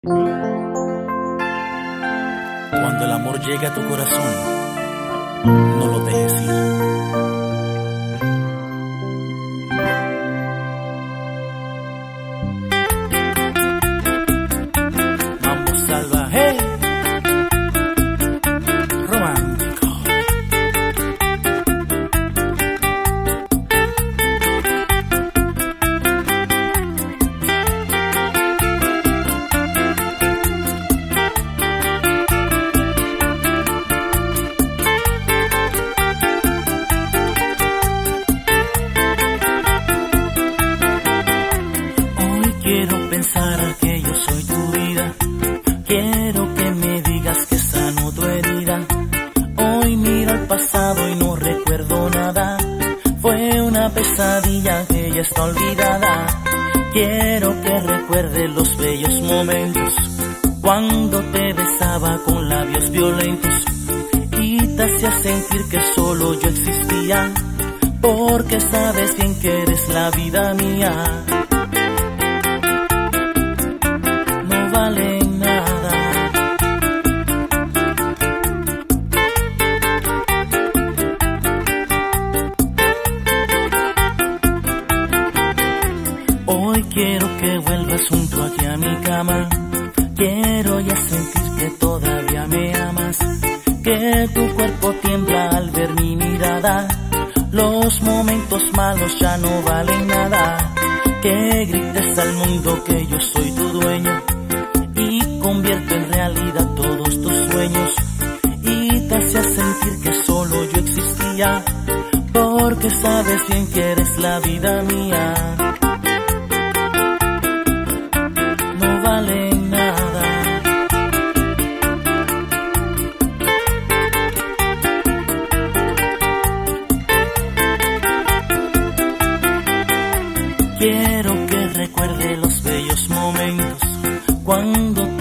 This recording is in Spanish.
Cuando el amor llegue a tu corazón, no lo dejes ir. Quiero pensar que yo soy tu vida. Quiero que me digas que sano tu herida. Hoy miro al pasado y no recuerdo nada. Fue una pesadilla que ya está olvidada. Quiero que recuerde los bellos momentos cuando te besaba con labios violentos y te hacía sentir que solo yo existía, porque sabes bien que eres la vida mía. Vale nada. Hoy quiero que vuelvas junto aquí a mi cama. Quiero ya sentir que todavía me amas, que tu cuerpo tiembla al ver mi mirada. Los momentos malos ya no valen nada. Que grites al mundo que yo soy tu dueño y convierto en realidad todos tus sueños, y te hacía sentir que solo yo existía, porque sabes bien que eres la vida mía. No vale nada. Quiero que recuerde los bellos momentos cuando